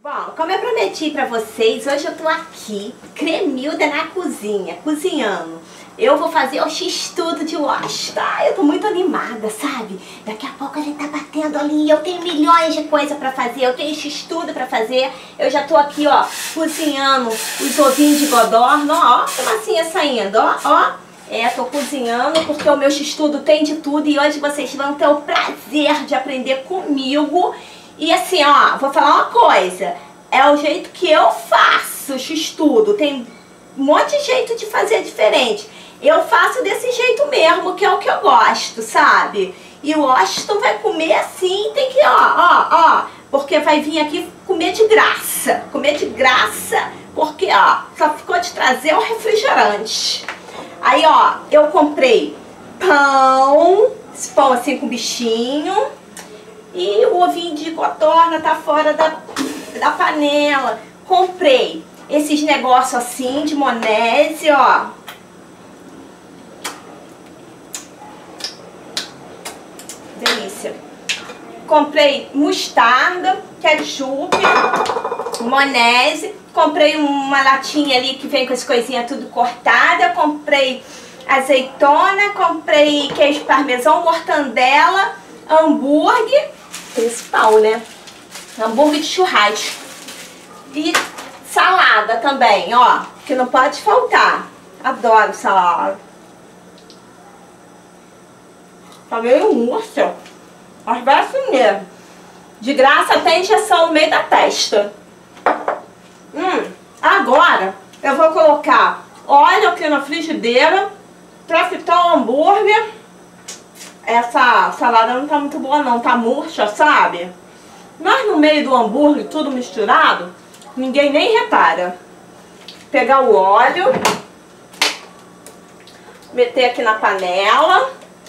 Bom, como eu prometi pra vocês, hoje eu tô aqui, cremilda na cozinha, cozinhando. Eu vou fazer o X-tudo de wash, tá? Eu tô muito animada, sabe? Daqui a pouco a gente tá batendo ali, eu tenho milhões de coisas pra fazer, eu tenho X-tudo pra fazer. Eu já tô aqui, ó, cozinhando os ovinhos de codorna, ó, que massinha saindo, ó. Tô cozinhando porque o meu X-tudo tem de tudo e hoje vocês vão ter o prazer de aprender comigo. E assim, ó, vou falar uma coisa, é o jeito que eu faço X-tudo, tem um monte de jeito de fazer diferente. Eu faço desse jeito mesmo, que é o que eu gosto, sabe? E o Washington vai comer assim, tem que, ó, porque vai vir aqui comer de graça, porque, ó, só ficou de trazer o refrigerante. Aí, ó, eu comprei pão, esse pão assim com bichinho. E o ovinho de codorna tá fora da panela. Comprei esses negócios assim de maionese, ó. Delícia. Comprei mostarda, ketchup, maionese. Comprei uma latinha ali que vem com as coisinhas tudo cortada. Comprei azeitona, comprei queijo parmesão, mortandela, hambúrguer. Principal, né? Hambúrguer de churrasco. E salada também, ó. Que não pode faltar. Adoro salada. Tá meio murcha. Mas vai assim mesmo. De graça até injeção no meio da testa. Agora eu vou colocar óleo aqui na frigideira pra fritar o hambúrguer. Essa salada não tá muito boa não, tá murcha, sabe? Mas no meio do hambúrguer, tudo misturado, ninguém nem repara. Pegar o óleo, meter aqui na panela,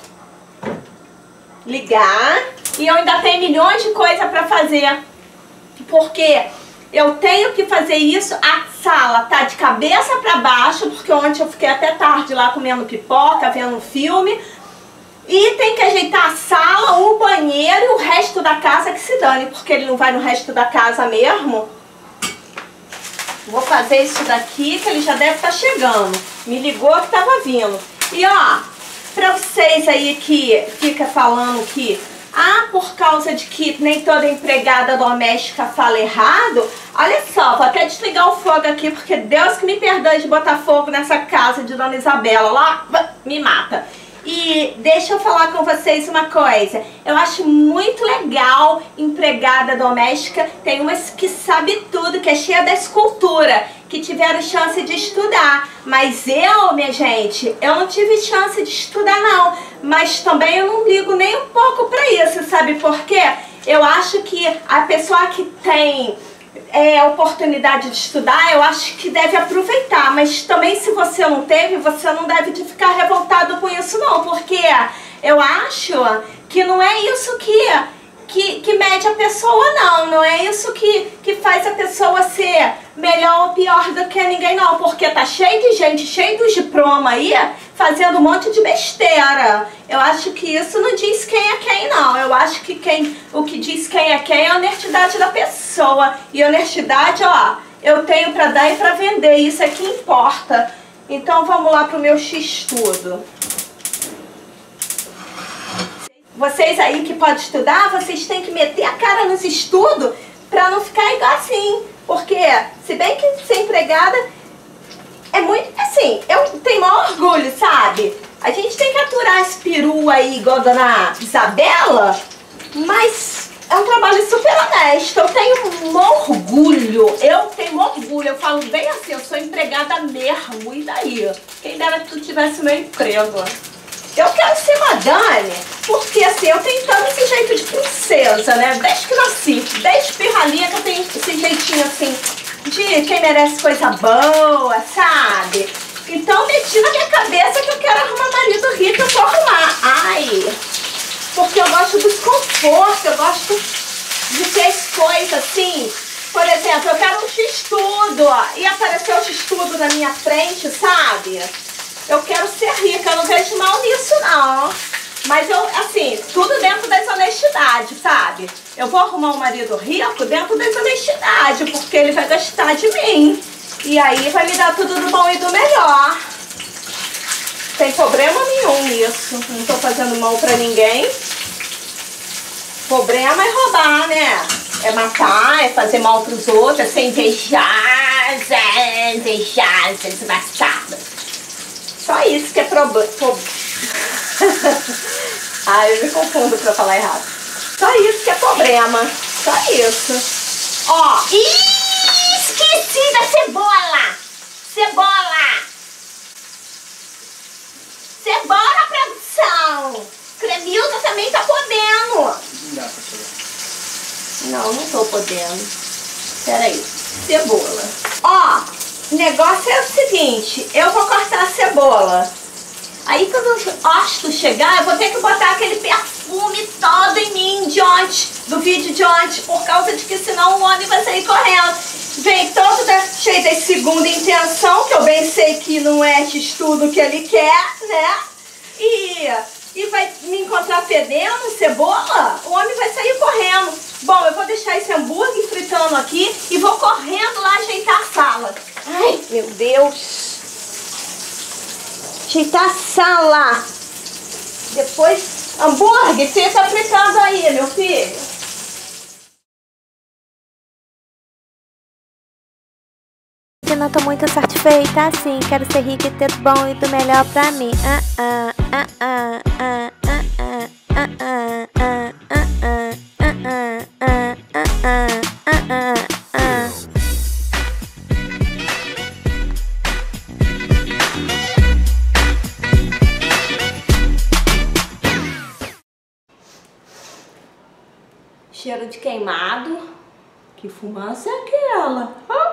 ligar. E eu ainda tenho milhões de coisas pra fazer, porque eu tenho que fazer isso. A sala tá de cabeça pra baixo, porque ontem eu fiquei até tarde lá comendo pipoca, vendo um filme. E tem que ajeitar a sala, o banheiro e o resto da casa que se dane, porque ele não vai no resto da casa mesmo. Vou fazer isso daqui, que ele já deve estar chegando. Me ligou que tava vindo. E ó, pra vocês aí que fica falando que por causa de que nem toda empregada doméstica fala errado, olha só, vou até desligar o fogo aqui, porque Deus que me perdoe de botar fogo nessa casa de Dona Isabela, lá me mata. E deixa eu falar com vocês uma coisa, eu acho muito legal empregada doméstica, tem umas que sabe tudo, que é cheia da escultura, que tiveram chance de estudar, mas eu, minha gente, eu não tive chance de estudar não, mas também eu não ligo nem um pouco pra isso, sabe por quê? Eu acho que a pessoa que tem oportunidade de estudar, eu acho que deve aproveitar, mas também se você não teve, você não deve de ficar revoltado com isso não, porque eu acho que não é isso que mede a pessoa não é isso que faz a pessoa ser melhor ou pior do que ninguém não, porque tá cheio de gente, cheio de diploma aí, fazendo um monte de besteira. Eu acho que isso não diz quem é quem não, eu acho que o que diz quem é a honestidade da pessoa, e honestidade, ó, eu tenho pra dar e pra vender, isso é que importa. Então vamos lá pro meu X-tudo. Vocês aí que podem estudar, vocês têm que meter a cara nos estudos pra não ficar igual assim. Porque, se bem que ser empregada é muito, assim, eu tenho maior orgulho, sabe? A gente tem que aturar esse peru aí, igual a Dona Isabela, mas é um trabalho super honesto. Eu tenho um orgulho, eu falo bem assim, eu sou empregada mesmo, e daí? Quem dera que tu tivesse meu emprego. Eu quero ser madame, porque assim, eu tenho tanto esse jeito de princesa, né? Desde que nasci, desde pirralhinha que eu tenho esse jeitinho assim, de quem merece coisa boa, sabe? Então meti na minha cabeça que eu quero arrumar marido rico, eu vou arrumar. Porque eu gosto dos confortos, eu gosto de ter as coisas assim. Por exemplo, eu quero um X-tudo, e apareceu o X-tudo na minha frente, sabe? Eu quero ser rica, eu não vejo mal nisso não. Mas eu, assim, tudo dentro das honestidades, sabe? Eu vou arrumar um marido rico dentro das honestidades, porque ele vai gostar de mim. E aí vai me dar tudo do bom e do melhor. Sem problema nenhum nisso. Não tô fazendo mal pra ninguém. Problema é roubar, né? É matar, é fazer mal pros outros, é ser invejosa, desgraçada. Só isso que é problema. Ai, eu me confundo pra falar errado. Só isso que é problema. Só isso. Ó, esqueci da cebola. Cebola, produção. Cremilda também tá podendo. Não dá pra pegar. Não tô podendo. Peraí. Cebola. Ó, o negócio é o seguinte. Eu vou cortar a cebola. Aí quando o Osto chegar, eu vou ter que botar aquele perfume todo em mim de ontem, do vídeo de ontem, por causa de que senão o homem vai sair correndo. Vem todo cheio de segunda intenção, que eu bem sei que não é tudo que ele quer, né? E vai me encontrar fedendo cebola, o homem vai sair correndo. Bom, eu vou deixar esse hambúrguer fritando aqui e vou correndo lá ajeitar a sala. Ai, meu Deus. Ajeitar a sala. Depois, hambúrguer, você tá fritando aí, meu filho. Eu não tô muito satisfeita assim. Quero ser rica e ter do bom e do melhor pra mim. Cheiro de queimado. Que fumaça é aquela?